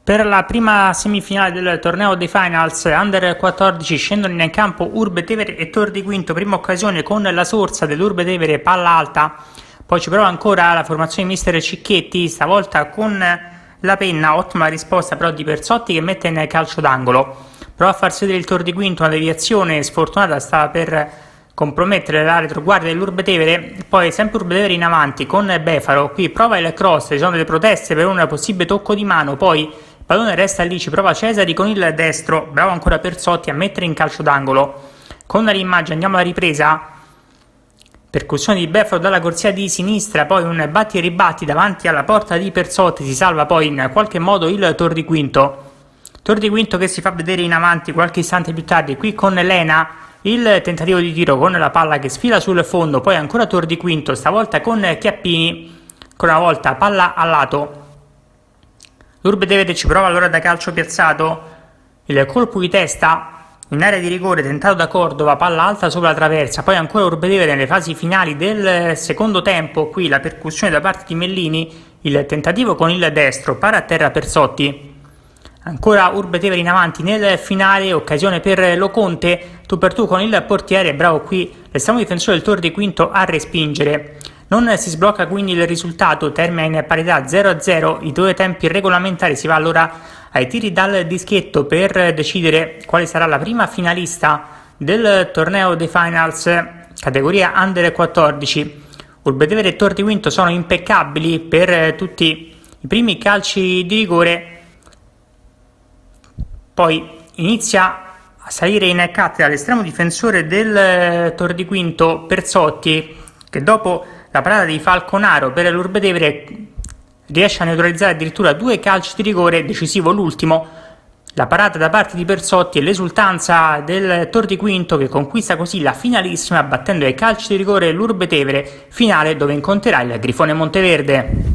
Per la prima semifinale del torneo dei Finals Under 14 scendono in campo Urbetevere e Tor di Quinto, prima occasione con la sorsa dell'Urbetevere, palla alta, poi ci prova ancora la formazione mister Cicchetti, stavolta con la penna, ottima risposta però di Perzotti che mette in calcio d'angolo, prova a farsi vedere il Tor di Quinto, una deviazione sfortunata stava per compromettere la retroguardia dell'Urbetevere, poi sempre Urbetevere in avanti con Befaro, qui prova il cross, ci sono delle proteste per un possibile tocco di mano, poi il pallone resta lì, ci prova Cesari con il destro, bravo ancora Perzotti a mettere in calcio d'angolo. Con l'immagine andiamo alla ripresa, percussione di Befaro dalla corsia di sinistra, poi un batti e ribatti davanti alla porta di Perzotti, si salva poi in qualche modo il Tor di Quinto. Tor di Quinto che si fa vedere in avanti qualche istante più tardi, qui con Lena, il tentativo di tiro con la palla che sfila sul fondo, poi ancora Tor di Quinto, stavolta con Chiappini, ancora una volta palla a lato. L'Urbetevere ci prova allora da calcio piazzato, il colpo di testa in area di rigore tentato da Cordova, palla alta sopra la traversa, poi ancora Urbetevere nelle fasi finali del secondo tempo, qui la percussione da parte di Mellini, il tentativo con il destro, para a terra Perzotti. Ancora Urbetevere in avanti nel finale, occasione per Loconte, tu per tu con il portiere, bravo qui l'estremo difensore del Tor di Quinto a respingere. Non si sblocca quindi il risultato, termina in parità 0-0, i due tempi regolamentari, si va allora ai tiri dal dischetto per decidere quale sarà la prima finalista del torneo dei Finals, categoria Under 14. Urbetevere e Tor di Quinto sono impeccabili per tutti i primi calci di rigore, poi inizia a salire in cattedra l'estremo difensore del Tor di Quinto Perzotti, che dopo la parata di Falconaro per l'Urbetevere riesce a neutralizzare addirittura due calci di rigore, decisivo l'ultimo, la parata da parte di Perzotti e l'esultanza del Tor di Quinto che conquista così la finalissima battendo ai calci di rigore l'Urbetevere, finale dove incontrerà il Grifone Monteverde.